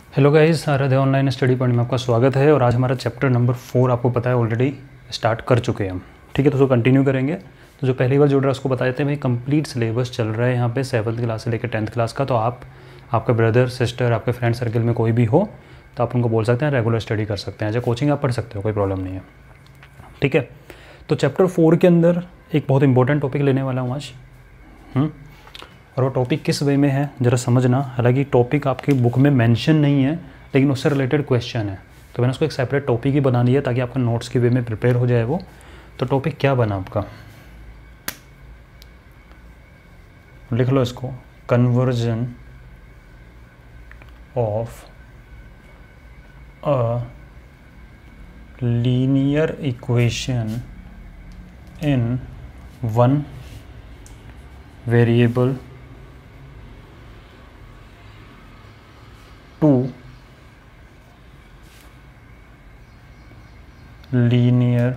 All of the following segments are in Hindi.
Hello guys, Aradhya online study point में आपका स्वागत है। और आज हमारा चैप्टर नंबर 4 आपको पता है ऑलरेडी स्टार्ट कर चुके हैं हम। ठीक है, तो उसको कंटिन्यू करेंगे। तो जो पहली बार जुड़ रहा है उसको बताए थे भाई कंप्लीट सिलेबस चल रहा है यहाँ पे 7th क्लास से लेकर 10th क्लास का। तो आपका ब्रदर सिस्टर आपके फ्रेंड सर्कल में कोई भी हो तो आप उनको बोल सकते हैं, रेगुलर स्टडी कर सकते हैं, चाहे कोचिंग आप पढ़ सकते हो, कोई प्रॉब्लम नहीं है। ठीक है, तो चैप्टर 4 के अंदर एक बहुत इंपॉर्टेंट टॉपिक लेने वाला हूँ आज। और वो टॉपिक किस वे में है ज़रा समझना। हालांकि टॉपिक आपकी बुक में मेंशन नहीं है लेकिन उससे रिलेटेड क्वेश्चन है, तो मैंने उसको एक सेपरेट टॉपिक ही बना दिया ताकि आपका नोट्स के वे में प्रिपेयर हो जाए वो। तो टॉपिक क्या बना आपका, लिख लो इसको, conversion of a linear equation in one variable to linear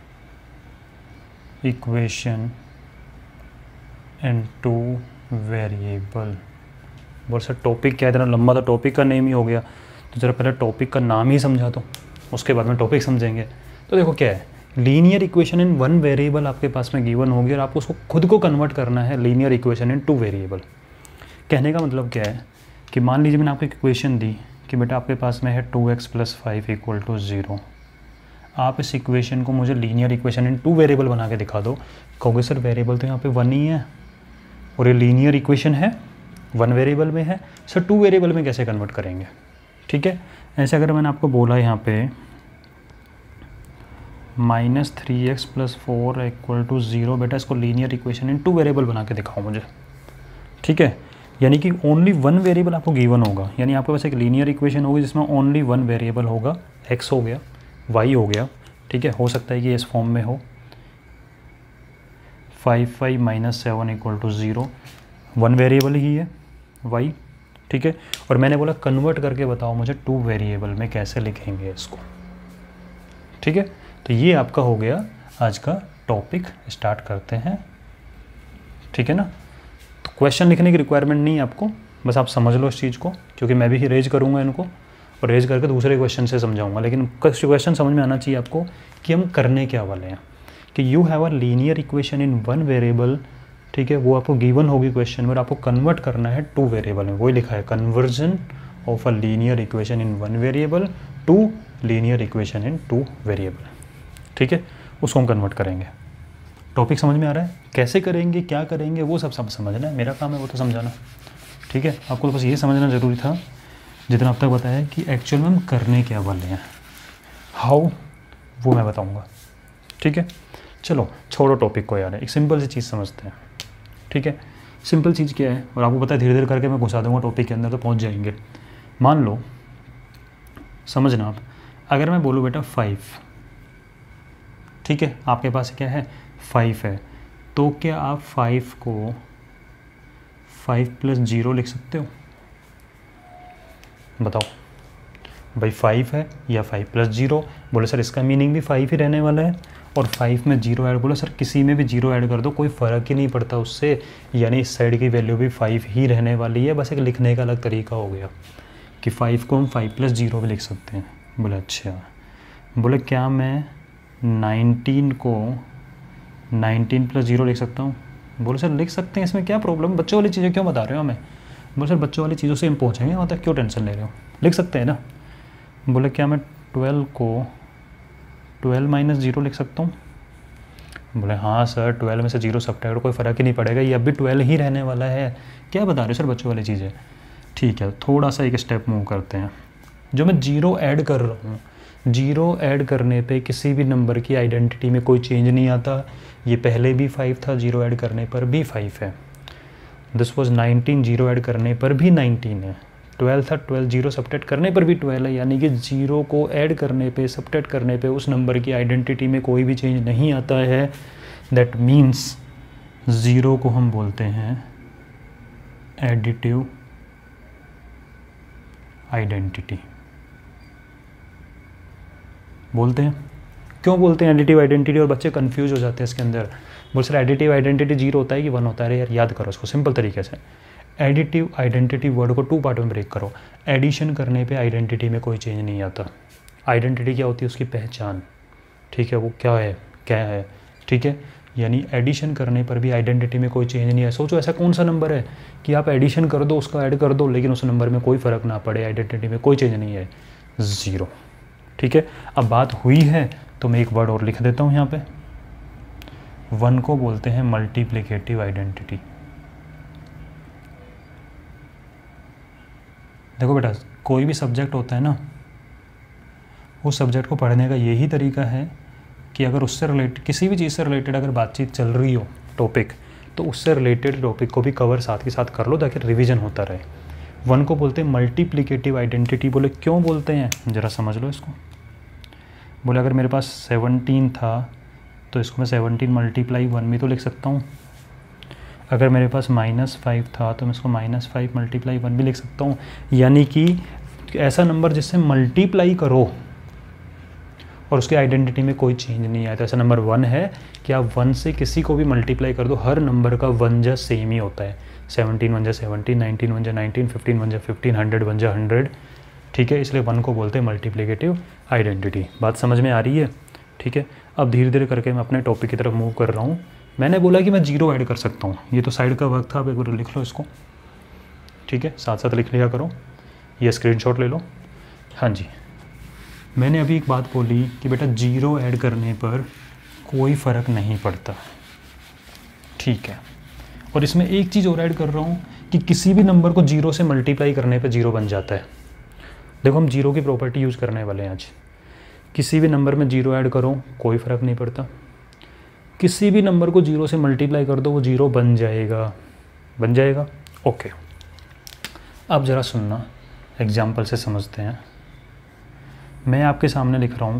equation in two variable. बोल सर टॉपिक क्या है, इतना लंबा तो टॉपिक का नेम ही हो गया, तो ज़रा पहले टॉपिक का नाम ही समझा दो, उसके बाद में टॉपिक समझेंगे। तो देखो क्या है, linear equation in one variable आपके पास में गिवन होगी और आपको उसको खुद को कन्वर्ट करना है linear equation in two variable. कहने का मतलब क्या है कि मान लीजिए मैंने आपको एक इक्वेशन दी कि बेटा आपके पास में है 2x + 5 = 0। आप इस इक्वेशन को मुझे linear equation in two variable बना के दिखा दो। कहोगे सर वेरिएबल तो यहाँ पे 1 ही है और ये लीनियर इक्वेशन है, 1 वेरिएबल में है, सर 2 वेरिएबल में कैसे कन्वर्ट करेंगे। ठीक है, ऐसे अगर मैंने आपको बोला यहाँ पे -3x + 4 = 0, बेटा इसको linear equation in two variable बना के दिखाओ मुझे। ठीक है, यानी कि ओनली 1 वेरिएबल आपको गिवन होगा, यानी आपके पास एक लीनियर इक्वेशन होगी जिसमें ओनली 1 वेरिएबल होगा, x हो गया, y हो गया। ठीक है, हो सकता है कि इस फॉर्म में हो 5y - 7 = 0, 1 वेरिएबल ही है y। ठीक है, और मैंने बोला कन्वर्ट करके बताओ मुझे 2 वेरिएबल में कैसे लिखेंगे इसको। ठीक है, तो ये आपका हो गया आज का टॉपिक, स्टार्ट करते हैं। ठीक है ना, तो क्वेश्चन लिखने की रिक्वायरमेंट नहीं है आपको, बस आप समझ लो इस चीज़ को, क्योंकि मैं भी रेज करूँगा इनको और रेज करके दूसरे क्वेश्चन से समझाऊंगा। लेकिन क्वेश्चन समझ में आना चाहिए आपको कि हम करने क्या वाले हैं। कि you have a linear equation in 1 variable. ठीक है, वो आपको गिवन होगी क्वेश्चन में, आपको कन्वर्ट करना है 2 वेरिएबल में। वही लिखा है, conversion of a linear equation in 1 variable to linear equation in 2 variable. ठीक है, उसको हम कन्वर्ट करेंगे। टॉपिक समझ में आ रहा है, कैसे करेंगे, क्या करेंगे, वो सब समझना है, मेरा काम है वो तो समझाना। ठीक है, आपको तो बस ये समझना ज़रूरी था जितना अब तक बताया कि एक्चुअल में हम करने क्या वाले हैं, हाउ, वो मैं बताऊंगा। ठीक है, चलो छोड़ो टॉपिक को यार, एक सिंपल सी चीज़ समझते हैं। ठीक है, सिंपल चीज़ क्या है, और आपको पता है धीरे धीरे करके मैं घुसा दूंगा टॉपिक के अंदर तो पहुंच जाएंगे। मान लो, समझना आप, अगर मैं बोलूँ बेटा 5, ठीक है, आपके पास क्या है 5 है, तो क्या आप 5 को 5 + 0 लिख सकते हो? बताओ भाई, 5 है या 5 + 0? बोले सर इसका मीनिंग भी 5 ही रहने वाला है और 5 में 0 ऐड, बोले सर किसी में भी 0 ऐड कर दो, कोई फ़र्क ही नहीं पड़ता उससे, यानी इस साइड की वैल्यू भी 5 ही रहने वाली है। बस एक लिखने का अलग तरीका हो गया कि 5 को हम 5 + 0 भी लिख सकते हैं। बोले अच्छा, बोले क्या मैं 19 को 19 + 0 लिख सकता हूँ? बोले सर लिख सकते हैं, इसमें क्या प्रॉब्लम, बच्चों वाली चीज़ें क्यों बता रहे हो हमें? बोले सर बच्चों वाली चीज़ों से हम पहुँचेंगे, मतलब क्यों टेंशन ले रहे हो, लिख सकते हैं ना। बोले क्या मैं 12 को 12 - 0 लिख सकता हूँ? बोले हाँ सर, 12 में से 0 सब्ट्रैक्ट, कोई फ़र्क ही नहीं पड़ेगा, ये अब भी 12 ही रहने वाला है। क्या बता रहे हो सर बच्चों वाली चीज़ें? ठीक है, थोड़ा सा एक स्टेप मूव करते हैं। जो मैं 0 ऐड कर रहा हूँ, 0 ऐड करने पे किसी भी नंबर की आइडेंटिटी में कोई चेंज नहीं आता। ये पहले भी 5 था, 0 ऐड करने पर भी 5 है। दिस वॉज 19, 0 ऐड करने पर भी 19 है। 12 था, 12 0 सब्ट्रैक्ट करने पर भी 12 है, यानी कि 0 को ऐड करने पे, सब्ट्रैक्ट करने पे उस नंबर की आइडेंटिटी में कोई भी चेंज नहीं आता है। दैट मीन्स 0 को हम बोलते हैं एडिटिव आइडेंटिटी बोलते हैं। क्यों बोलते हैं एडिटिव आइडेंटिटी? और बच्चे कंफ्यूज हो जाते हैं इसके अंदर। बोल सर एडिटिव आइडेंटिटी 0 होता है कि 1 होता है? अरे यार याद करो इसको सिंपल तरीके से। एडिटिव आइडेंटिटी वर्ड को 2 पार्ट में ब्रेक करो। एडिशन करने पे आइडेंटिटी में कोई चेंज नहीं आता। आइडेंटिटी क्या होती है? उसकी पहचान, ठीक है, वो क्या है, ठीक है। यानी एडिशन करने पर भी आइडेंटिटी में कोई चेंज नहीं है। सोचो ऐसा कौन सा नंबर है कि आप एडिशन कर दो, उसका ऐड कर दो, लेकिन उस नंबर में कोई फ़र्क ना पड़े, आइडेंटिटी में कोई चेंज नहीं है, 0, ठीक है। अब बात हुई है तो मैं एक वर्ड और लिख देता हूँ यहाँ पे। 1 को बोलते हैं मल्टीप्लिकेटिव आइडेंटिटी। देखो बेटा, कोई भी सब्जेक्ट होता है ना, उस सब्जेक्ट को पढ़ने का यही तरीका है कि अगर उससे रिलेटेड किसी भी चीज़ से रिलेटेड अगर बातचीत चल रही हो टॉपिक, तो उससे रिलेटेड टॉपिक को भी कवर साथ के साथ कर लो ताकि रिवीजन होता रहे। 1 को बोलते हैं मल्टीप्लिकेटिव आइडेंटिटी। बोले क्यों बोलते हैं, ज़रा समझ लो इसको। बोले अगर मेरे पास 17 था तो इसको मैं 17 मल्टीप्लाई 1 में तो लिख सकता हूँ। अगर मेरे पास -5 था तो मैं इसको -5 मल्टीप्लाई 1 भी लिख सकता हूँ। यानी कि ऐसा नंबर जिससे मल्टीप्लाई करो और उसकी आइडेंटिटी में कोई चेंज नहीं आया, तो ऐसा नंबर 1 है कि आप 1 से किसी को भी मल्टीप्लाई कर दो, हर नंबर का 1 जा सेम ही होता है। 17 1 जा 17, 19 1 जा 19, 15 1 जा 15, 100 1 जा 100, ठीक है। इसलिए 1 को बोलते हैं मल्टीप्लिकेटिव आइडेंटिटी। बात समझ में आ रही है, ठीक है। अब धीरे धीरे करके मैं अपने टॉपिक की तरफ मूव कर रहा हूँ। मैंने बोला कि मैं 0 ऐड कर सकता हूँ, ये तो साइड का वर्क था, आप एक बार लिख लो इसको, ठीक है, साथ साथ लिख लिया करो, ये स्क्रीनशॉट ले लो। हाँ जी, मैंने अभी एक बात बोली कि बेटा 0 ऐड करने पर कोई फ़र्क नहीं पड़ता, ठीक है। और इसमें एक चीज़ और ऐड कर रहा हूँ कि किसी भी नंबर को 0 से मल्टीप्लाई करने पर 0 बन जाता है। देखो हम 0 की प्रॉपर्टी यूज़ करने वाले हैं आज। किसी भी नंबर में 0 ऐड करो कोई फ़र्क नहीं पड़ता, किसी भी नंबर को 0 से मल्टीप्लाई कर दो वो 0 बन जाएगा, ओके। अब ज़रा सुनना, एग्जाम्पल से समझते हैं। मैं आपके सामने लिख रहा हूँ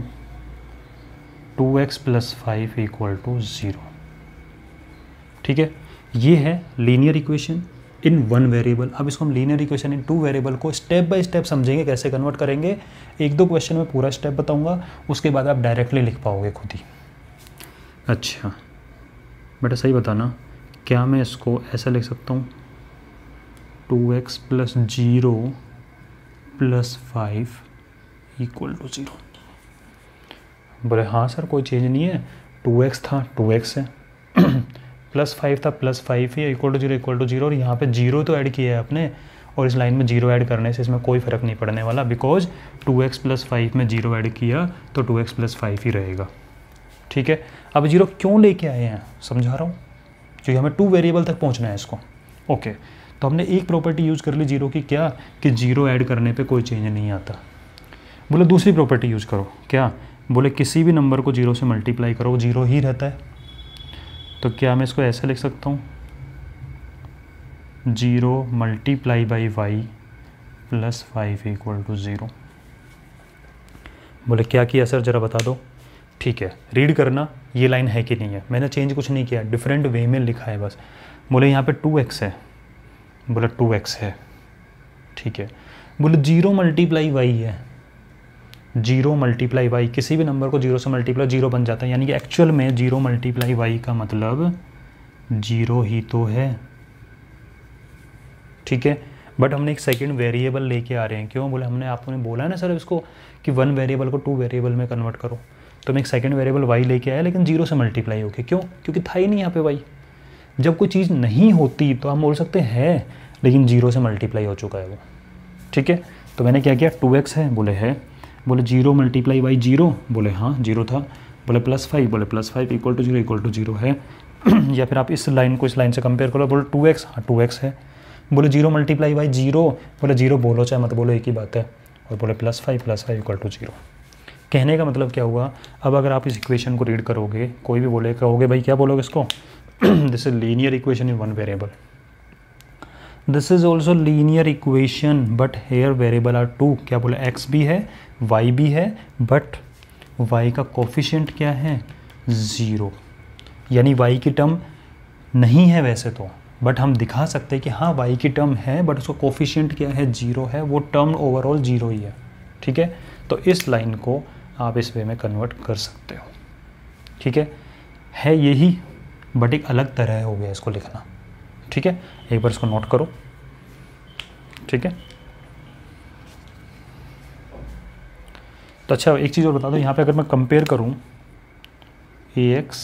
2x + 5 = 0, ठीक है। ये है लीनियर इक्वेशन इन 1 वेरिएबल। अब इसको हम लीनियर इक्वेशन इन 2 वेरिएबल को स्टेप बाय स्टेप समझेंगे, कैसे कन्वर्ट करेंगे। 1-2 क्वेश्चन में पूरा स्टेप बताऊंगा, उसके बाद आप डायरेक्टली लिख पाओगे खुद ही। अच्छा बेटा सही बताना, क्या मैं इसको ऐसा लिख सकता हूँ 2x + 0 + 5 = 0? बोले हाँ सर कोई चेंज नहीं है, 2x था 2x है, +5 था +5 ही, = 0 और यहाँ पे 0 तो ऐड किया है आपने, और इस लाइन में 0 ऐड करने से इसमें कोई फ़र्क नहीं पड़ने वाला, बिकॉज 2x + 5 में 0 ऐड किया तो 2x + 5 ही रहेगा, ठीक है। अब 0 क्यों लेके आए हैं समझा रहा हूँ, क्योंकि हमें 2 वेरिएबल तक पहुँचना है इसको, ओके। तो हमने एक प्रॉपर्टी यूज़ कर ली 0 की, क्या कि 0 ऐड करने पे कोई चेंज नहीं आता। बोले दूसरी प्रॉपर्टी यूज़ करो, क्या? बोले किसी भी नंबर को 0 से मल्टीप्लाई करो वो 0 ही रहता है। तो क्या मैं इसको ऐसे लिख सकता हूँ 0 × y + 5 = 0? बोले क्या किया सर ज़रा बता दो। ठीक है, रीड करना ये लाइन है कि नहीं है, मैंने चेंज कुछ नहीं किया, डिफरेंट वे में लिखा है बस। बोले यहाँ पे 2x है, बोले 2x है, ठीक है। बोले 0 × y है, 0 × y, किसी भी नंबर को 0 से मल्टीप्लाई 0 बन जाता है, यानी कि एक्चुअल में 0 × y का मतलब 0 ही तो है, ठीक है। बट हमने एक सेकंड वेरिएबल लेके आ रहे हैं, क्यों? बोले हमने आपने बोला है ना सर इसको कि 1 वेरिएबल को 2 वेरिएबल में कन्वर्ट करो, तो मैं एक सेकंड वेरिएबल y लेके आया, लेकिन 0 से मल्टीप्लाई होके, क्यों? क्योंकि था ही नहीं यहाँ पे y। जब कोई चीज़ नहीं होती तो हम बोल सकते हैं, लेकिन 0 से मल्टीप्लाई हो चुका है वो, ठीक है। तो मैंने क्या किया, 2x है, बोले है, बोले 0 × y 0, बोले हाँ 0 था, बोले +5, बोले +5 = 0 है। या फिर आप इस लाइन को इस लाइन से कंपेयर करो, बोले 2x, हाँ 2x है, बोले 0 × y 0, बोले 0 बोलो चाहे मत बोलो एक ही बात है, और बोले +5 = 0। कहने का मतलब क्या हुआ, अब अगर आप इस इक्वेशन को रीड करोगे, कोई भी बोले, कहोगे भाई क्या बोलोगे इसको, this is linear equation in 1 variable, this is also linear equation but here variable are 2। क्या बोले, x भी है y भी है, बट y का कोफिशिएंट क्या है, 0, यानी y की टर्म नहीं है वैसे तो, बट हम दिखा सकते हैं कि हाँ y की टर्म है, बट उसका कोफिशिएंट क्या है, 0 है, वो टर्म ओवरऑल 0 ही है, ठीक है। तो इस लाइन को आप इस वे में कन्वर्ट कर सकते हो, ठीक है यही, बट एक अलग तरह हो गया इसको लिखना, ठीक है। एक बार इसको नोट करो, ठीक है। तो अच्छा एक चीज़ और बता दो, यहाँ पे अगर मैं कंपेयर करूँ ax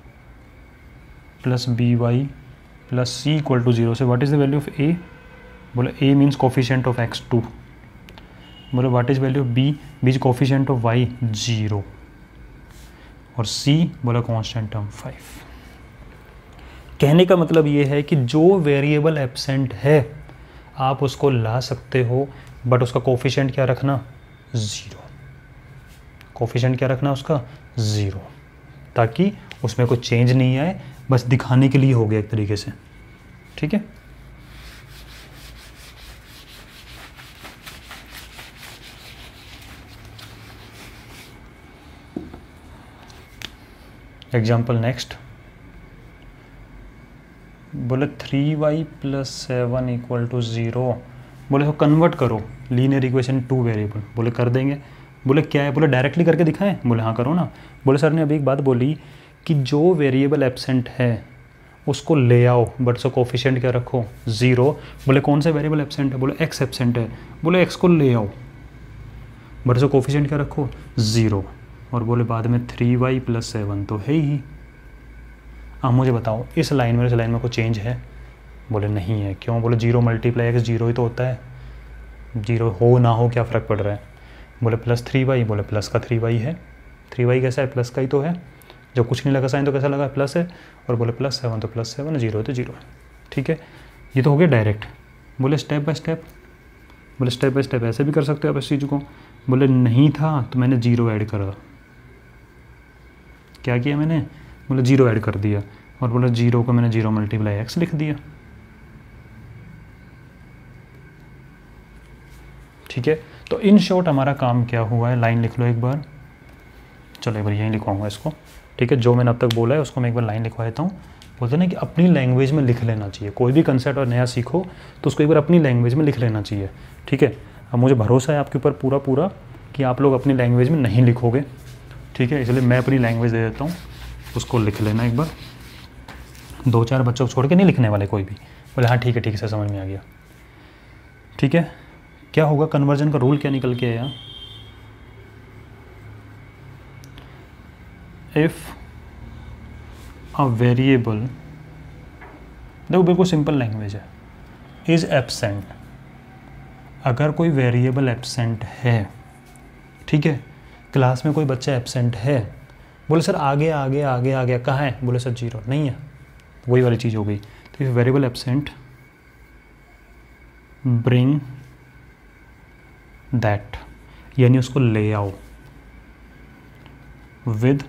plus B Y plus C equal to 0 से what is the value of a? बोले a means coefficient of x2, बोले what is value of b? b is coefficient of y 0 और c बोला कांस्टेंट टर्म 5। कहने का मतलब ये है कि जो वेरिएबल एब्सेंट है आप उसको ला सकते हो, बट उसका कोफिशिएंट क्या रखना? 0। कोफिशिएंट क्या रखना उसका? 0, ताकि उसमें कोई चेंज नहीं आए, बस दिखाने के लिए हो गया एक तरीके से। ठीक है। एग्जाम्पल नेक्स्ट, बोले 3y प्लस 7 इक्वल टू 0। बोले तो कन्वर्ट करो लीनियर इक्वेशन टू वेरिएबल। बोले कर देंगे। बोले क्या है? बोले डायरेक्टली करके दिखाएं। बोले हाँ करो ना। बोले सर ने अभी एक बात बोली कि जो वेरिएबल एब्सेंट है उसको ले आओ, बट उसका कोफिशिएंट क्या रखो? 0। बोले कौन सा वेरिएबल एब्सेंट है? बोले x एब्सेंट है। बोले x को ले आओ, बट उसका कोफिशिएंट क्या रखो? 0। और बोले बाद में 3y प्लस 7 तो है ही। अब मुझे बताओ इस लाइन में, इस लाइन में कोई चेंज है? बोले नहीं है। क्यों? बोले 0 मल्टीप्लाई x 0 ही तो होता है, 0 हो ना हो क्या फ़र्क पड़ रहा है? बोले प्लस 3y। बोले प्लस का 3y है। 3y कैसा है? प्लस का ही तो है। जब कुछ नहीं लगा साइन तो कैसा लगा? प्लस है। और बोले प्लस 7 तो प्लस 7, 0 है तो 0 है। ठीक है, ये तो हो गया डायरेक्ट। बोले स्टेप बाय स्टेप। बोले स्टेप बाय स्टेप ऐसे भी कर सकते हो आप इस चीज़ को। बोले नहीं था तो मैंने 0 ऐड करा। क्या किया मैंने? बोले 0 ऐड कर दिया। और बोले 0 को मैंने 0 मल्टीप्लाई x लिख दिया। ठीक है, तो इन शॉर्ट हमारा काम क्या हुआ है? लाइन लिख लो एक बार। चलो एक बार यहीं लिखवाऊंगा इसको। ठीक है, जो मैंने अब तक बोला है उसको मैं एक बार लाइन लिखवा देता हूँ। बोलते ना कि अपनी लैंग्वेज में लिख लेना चाहिए। कोई भी कंसेप्ट और नया सीखो तो उसको एक बार अपनी लैंग्वेज में लिख लेना चाहिए। ठीक है, अब मुझे भरोसा है आपके ऊपर पूरा पूरा कि आप लोग अपनी लैंग्वेज में नहीं लिखोगे। ठीक है, इसलिए मैं अपनी लैंग्वेज दे देता हूँ, उसको लिख लेना एक बार। 2-4 बच्चों को छोड़ के नहीं लिखने वाले कोई भी। बोले हाँ ठीक है, ठीक है, समझ में आ गया। ठीक है, क्या होगा? कन्वर्जन का रूल क्या निकल के आया? इफ अ वेरिएबल, देखो बिल्कुल सिंपल लैंग्वेज है, इज एब्सेंट। अगर कोई वेरिएबल एब्सेंट है, ठीक है, क्लास में कोई बच्चा एब्सेंट है, बोले सर आगे आगे आगे आ गया, कहाँ है? बोले सर 0 नहीं है, वही वाली चीज़ हो गई। तो if variable absent bring that, यानी उसको ले आओ विद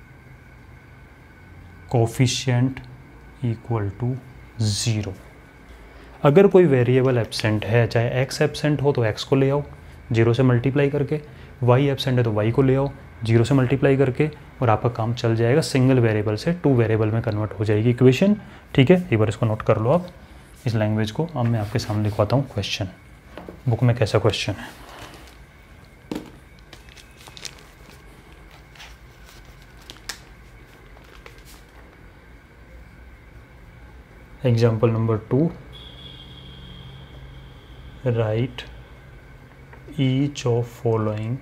कोफिशिएंट इक्वल टू 0। अगर कोई वेरिएबल एब्सेंट है, चाहे x एब्सेंट हो तो x को ले आओ 0 से मल्टीप्लाई करके, y एब्सेंट है तो y को ले आओ 0 से मल्टीप्लाई करके, और आपका काम चल जाएगा। सिंगल वेरिएबल से 2 वेरिएबल में कन्वर्ट हो जाएगी इक्वेशन। ठीक है, एक बार इसको नोट कर लो आप इस लैंग्वेज को। अब मैं आपके सामने लिखवाता हूँ क्वेश्चन। बुक में कैसा क्वेश्चन है? Example number 2, write each of following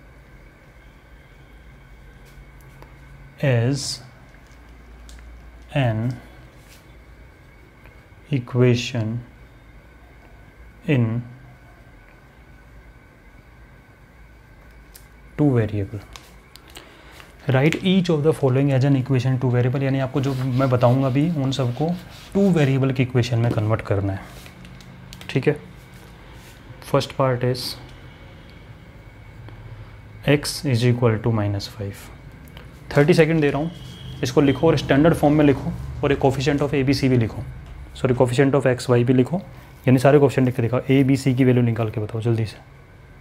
as an equation in 2 variable. Write each of the following as an equation 2 variable, यानी आपको जो मैं बताऊंगा अभी उन सबको 2 वेरिएबल की इक्वेशन में कन्वर्ट करना है। ठीक है, first part is x is equal to -5। 30 second दे रहा हूँ, इसको लिखो और स्टैंडर्ड फॉर्म में लिखो, और एक कोफिशिएंट ऑफ ABC भी लिखो, सॉरी कोफिशिएंट ऑफ XY भी लिखो, यानी सारे कोफिशिएंट लिख के दिखाओ। ABC की वैल्यू निकाल के बताओ जल्दी से।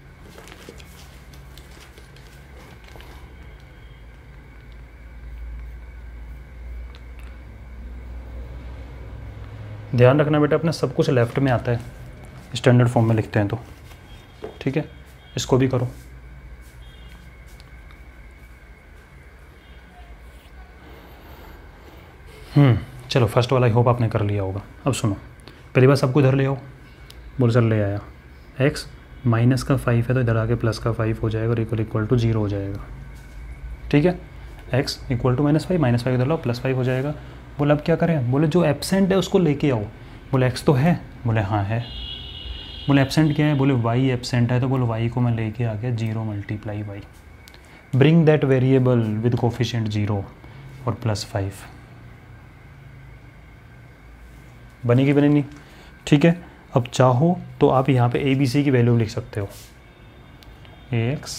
ध्यान रखना बेटा, अपना सब कुछ लेफ्ट में आता है, स्टैंडर्ड फॉर्म में लिखते हैं तो। ठीक है, इसको भी करो। चलो फर्स्ट वाला आई होप आपने कर लिया होगा। अब सुनो, पहली बार सबको इधर ले आओ, बोल सर ले आया, x माइनस का 5 है तो इधर आके प्लस का 5 हो जाएगा और इक्वल टू 0 हो जाएगा। ठीक है, x इक्वल टू -5 इधर लो +5 हो जाएगा। बोले अब क्या करें, बोले जो एब्सेंट है उसको लेके आओ। बोले x तो है, बोले हाँ है। बोले एब्सेंट क्या है, बोले y एब्सेंट है, तो बोले y को मैं लेके आ गया 0 × y। Bring that variable with coefficient 0 और +5। बनेगी बनेगी। ठीक है, अब चाहो तो आप यहाँ पे ABC की वैल्यू लिख सकते हो, ax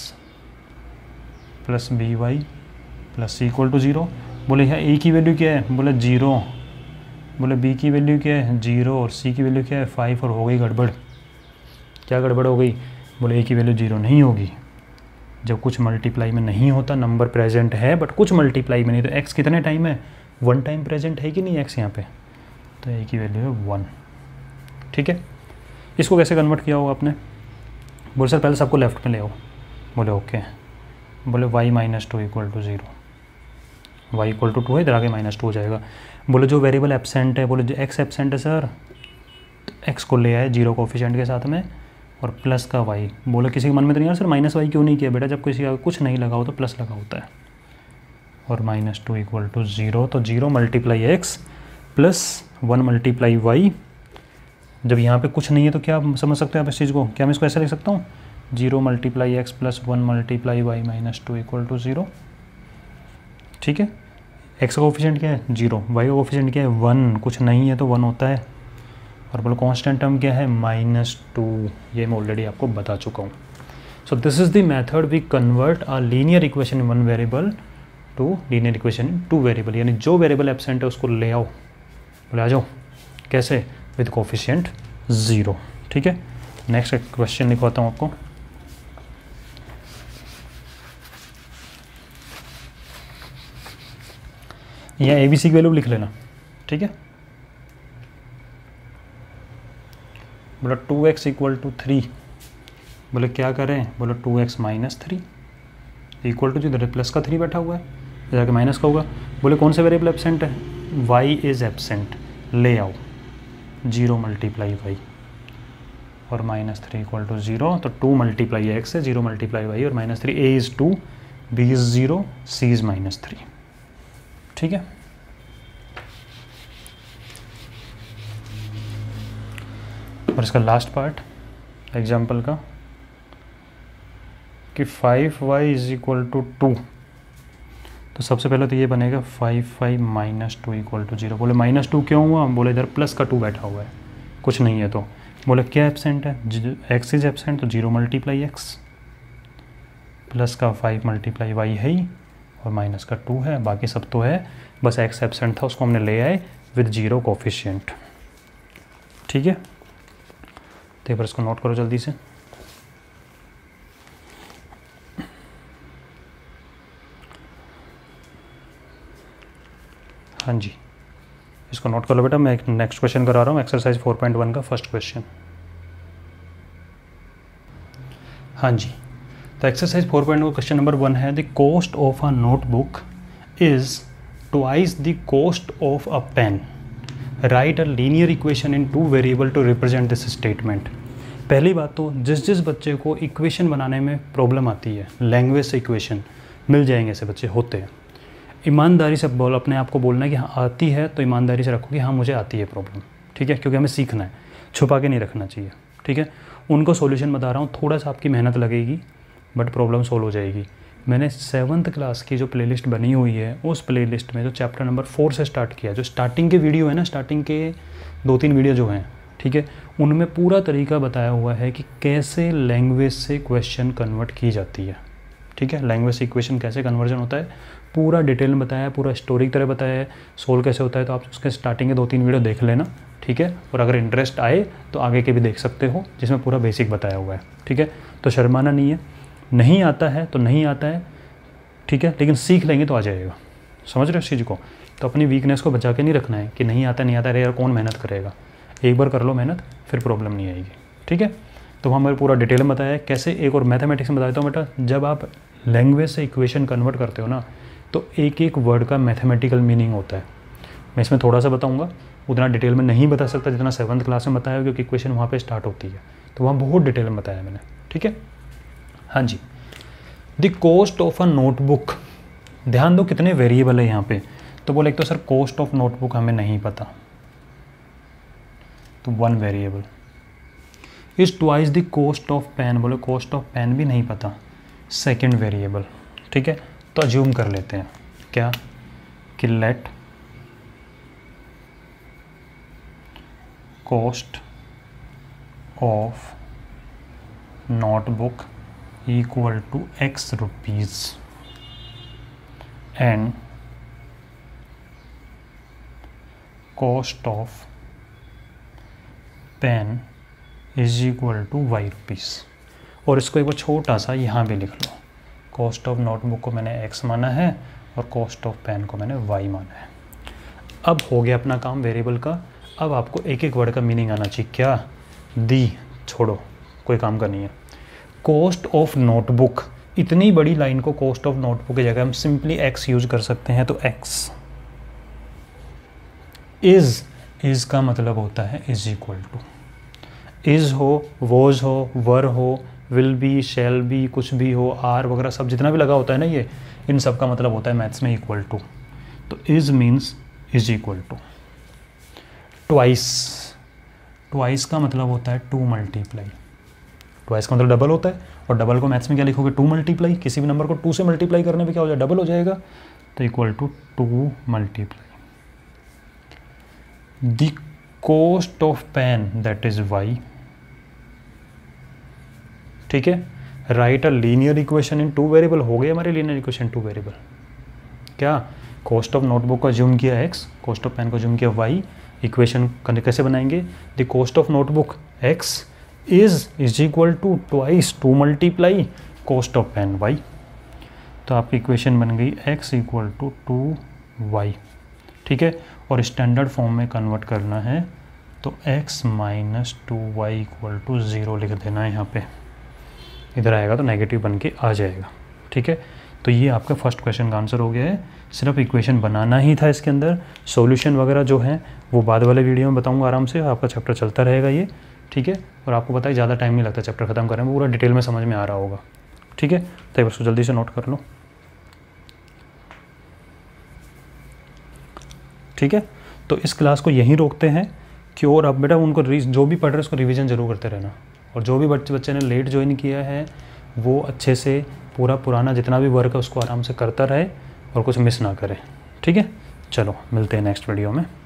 + by + c = 0। बोले यहाँ a की वैल्यू क्या है, बोले 0। बोले b की वैल्यू क्या है 0 और c की वैल्यू क्या है 5 और हो गई गड़बड़। क्या गड़बड़ हो गई, बोले a की वैल्यू 0 नहीं होगी। जब कुछ मल्टीप्लाई में नहीं होता, नंबर प्रेजेंट है बट कुछ मल्टीप्लाई में नहीं, तो x कितने टाइम है 1 टाइम प्रेजेंट है कि नहीं x यहाँ पे, तो a की वैल्यू है 1। ठीक है, इसको कैसे कन्वर्ट किया होगा आपने, बोले सर पहले सबको लेफ्ट में ले आओ। बोले ओके। बोले y - 2 = 0, y = 2 है, इधर आगे -2 हो जाएगा। बोले जो वेरिएबल एब्सेंट है, बोले जो x एब्सेंट है सर, तो x को ले आए 0 कोफिशिएंट के साथ में और प्लस का y। बोले किसी के मन में तो नहीं यार सर -y क्यों नहीं किया, बेटा जब किसी का कुछ नहीं लगा हो तो प्लस लगा होता है। और -2 = 0, तो 0 × x + 1 × y। जब यहाँ पे कुछ नहीं है तो क्या आप समझ सकते हैं आप इस चीज़ को, क्या मैं इसको ऐसे लिख सकता हूँ 0 × x + 1 × y -2 = 0। ठीक है, x का कोफिशिएंट क्या है 0, y का कोफिशिएंट क्या है 1, कुछ नहीं है तो 1 होता है। और बोलो कांस्टेंट टर्म क्या है -2, ये मैं ऑलरेडी आपको बता चुका हूँ। So this is the method we convert a linear equation in 1 variable to linear equation in 2 variable, यानी जो वेरिएबल एब्सेंट है उसको ले आओ। बोले आ जाओ, कैसे, विद कोफिशिएंट 0। ठीक है, नेक्स्ट क्वेश्चन लिखवाता हूँ आपको। यहाँ ABC की वैल्यू लिख लेना। ठीक है, बोला 2x = 3। बोले क्या करें, बोले 2x - 3 इक्वल टू, जिधर प्लस का 3 बैठा हुआ है जाके माइनस का होगा। बोले कौन सा वेरिएबल एब्सेंट है, y इज़ एब्सेंट, ले आओ 0 × y और -3 = 0, तो 2 × x है 0 × y और -3, a is 2, b is 0, c is -3। ठीक है, और इसका लास्ट पार्ट एग्जाम्पल का कि 5y = 2, तो सबसे पहले तो ये बनेगा 5y - 2 = 0। बोले -2 क्यों हुआ, बोले इधर प्लस का 2 बैठा हुआ है, कुछ नहीं है तो। बोले क्या एब्सेंट है, x इज एब्सेंट, तो 0 × x प्लस का 5 × y है ही और माइनस का 2 है, बाकी सब तो है, बस x एब्सेंट था उसको हमने ले आए विद 0 कोफिशिएंट। ठीक है, तो एक बार इसको नोट करो जल्दी से। हाँ जी, इसको नोट कर लो बेटा, मैं एक नेक्स्ट क्वेश्चन करा रहा हूँ, एक्सरसाइज 4.1 का फर्स्ट क्वेश्चन। हाँ जी, तो एक्सरसाइज 4.1 का क्वेश्चन नंबर 1 है, the cost of a notebook is twice the cost of a pen, write a linear equation in 2 variable to represent this statement. पहली बात तो जिस बच्चे को इक्वेशन बनाने में प्रॉब्लम आती है, लैंग्वेज से इक्वेशन मिल जाएंगे, ऐसे बच्चे होते हैं। ईमानदारी से बोल, अपने आप को बोलना है कि हाँ आती है, तो ईमानदारी से रखो कि हाँ मुझे आती है प्रॉब्लम। ठीक है, क्योंकि हमें सीखना है, छुपा के नहीं रखना चाहिए। ठीक है, उनको सॉल्यूशन बता रहा हूँ, थोड़ा सा आपकी मेहनत लगेगी बट प्रॉब्लम सोल्व हो जाएगी। मैंने 7th क्लास की जो प्लेलिस्ट बनी हुई है, उस प्लेलिस्ट में जो चैप्टर नंबर 4 से स्टार्ट किया, जो स्टार्टिंग के वीडियो है ना, स्टार्टिंग के 2-3 वीडियो जो हैं, ठीक है, उनमें पूरा तरीका बताया हुआ है कि कैसे लैंग्वेज से क्वेश्चन कन्वर्ट की जाती है। ठीक है, लैंग्वेज से इक्वेशन कैसे कन्वर्जन होता है, पूरा डिटेल में बताया है, पूरा स्टोरी की तरह बताया है, सोल्व कैसे होता है। तो आप उसके स्टार्टिंग के 2-3 वीडियो देख लेना। ठीक है, और अगर इंटरेस्ट आए तो आगे के भी देख सकते हो, जिसमें पूरा बेसिक बताया हुआ है। ठीक है, तो शर्माना नहीं है, नहीं आता है तो नहीं आता है, ठीक है, लेकिन सीख लेंगे तो आ जाएगा। समझ रहे हो इस चीज़ को? तो अपनी वीकनेस को बचा के नहीं रखना है कि नहीं आता अरे यार कौन मेहनत करेगा। एक बार कर लो मेहनत, फिर प्रॉब्लम नहीं आएगी। ठीक है, तो हमें पूरा डिटेल में बताया है कैसे। एक और मैथमेटिक्स में बता देता हूँ बेटा, जब आप लैंग्वेज से इक्वेशन कन्वर्ट करते हो ना, तो एक एक वर्ड का मैथमेटिकल मीनिंग होता है। मैं इसमें थोड़ा सा बताऊंगा, उतना डिटेल में नहीं बता सकता जितना 7th क्लास में बताया, क्योंकि इक्वेशन वहाँ पे स्टार्ट होती है, तो वहाँ बहुत डिटेल में बताया मैंने, ठीक है। हाँ जी, the cost of a notebook, ध्यान दो कितने वेरिएबल है यहाँ पे। तो बोले एक तो सर कॉस्ट ऑफ नोटबुक हमें नहीं पता, तो 1 variable. Is twice the cost of pen, बोले कॉस्ट ऑफ पेन भी नहीं पता, 2nd वेरिएबल, ठीक है। तो अज्यूम कर लेते हैं क्या कि let cost of notebook equal to X rupees and cost of pen is equal to Y rupees. और इसको एक बार छोटा सा यहाँ भी लिख लो, कॉस्ट ऑफ नोटबुक को मैंने X माना है और कॉस्ट ऑफ पेन को मैंने Y माना है। अब हो गया अपना काम वेरिएबल का। अब आपको एक एक वर्ड का मीनिंग आना चाहिए। क्या दी छोड़ो, कोई काम का नहीं है। कॉस्ट ऑफ नोटबुक, इतनी बड़ी लाइन को कॉस्ट ऑफ नोटबुक की जगह हम सिंपली X यूज कर सकते हैं, तो X। इज का मतलब होता है इज इक्वल टू, इज हो, वॉज हो, वर हो, विल बी, शैल बी, कुछ भी हो, आर वगैरह सब जितना भी लगा होता है ना, ये इन सब का मतलब होता है मैथ्स में इक्वल टू। तो is means is equal to. Twice, twice का मतलब होता है 2 मल्टीप्लाई। ट्वाइस का मतलब डबल होता है, और डबल को मैथ्स में क्या लिखोगे, 2 मल्टीप्लाई। किसी भी नंबर को 2 से मल्टीप्लाई करने पे क्या हो जाएगा, डबल हो जाएगा, तो equal to 2 multiply the cost of pen that is Y, ठीक है। Write a linear equation in 2 variable, हो गई हमारी लीनियर इक्वेशन 2 वेरिएबल। क्या कॉस्ट ऑफ नोटबुक को ज्यूम किया X, कॉस्ट ऑफ पेन को ज्यूम किया Y। इक्वेशन कैसे बनाएंगे, the cost of notebook X is equal to twice 2 multiply cost of pen Y। तो आपकी इक्वेशन बन गई X इक्वल टू 2Y, ठीक है। और स्टैंडर्ड फॉर्म में कन्वर्ट करना है तो X minus 2Y equal to 0 लिख देना है यहाँ पे। इधर आएगा तो नेगेटिव बन के आ जाएगा, ठीक है। तो ये आपका फर्स्ट क्वेश्चन का आंसर हो गया है। सिर्फ इक्वेशन बनाना ही था इसके अंदर, सॉल्यूशन वगैरह जो है वो बाद वाले वीडियो में बताऊंगा आराम से। आपका चैप्टर चलता रहेगा ये, ठीक है। और आपको पता है ज़्यादा टाइम नहीं लगता चैप्टर ख़त्म करने में, पूरा डिटेल में समझ में आ रहा होगा, ठीक है। तो एक बार जल्दी से नोट कर लो, ठीक है। तो इस क्लास को यहीं रोकते हैं कि और अब बेटा उनको जो भी पढ़ रहे हैं उसको रिवीजन जरूर करते रहना, और जो भी बच्चे ने लेट ज्वाइन किया है वो अच्छे से पूरा पुराना जितना भी वर्क है उसको आराम से करता रहे और कुछ मिस ना करे, ठीक है। चलो मिलते हैं नेक्स्ट वीडियो में।